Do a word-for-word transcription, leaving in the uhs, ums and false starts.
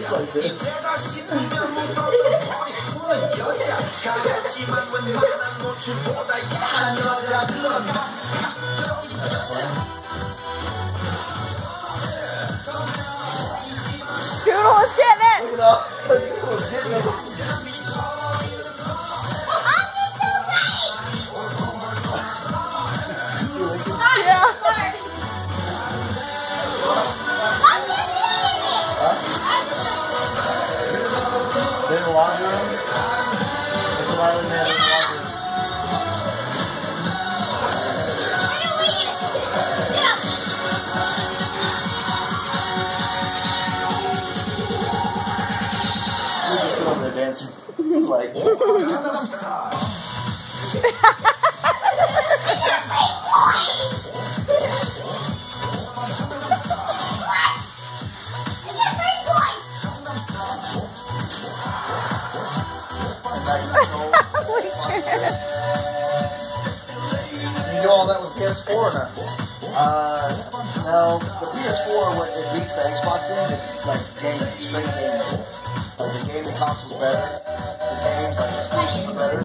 looks like this. Doodle is getting it. Look at that. Doodle is getting it. Yeah. There's a laundry room. There's a lot in there. There's a laundry room. We're just still up there dancing. He's like, you do all that with P S four or not? Uh, no. The P S four, when it beats the Xbox in, it's like game, straight game. Like the gaming console's better.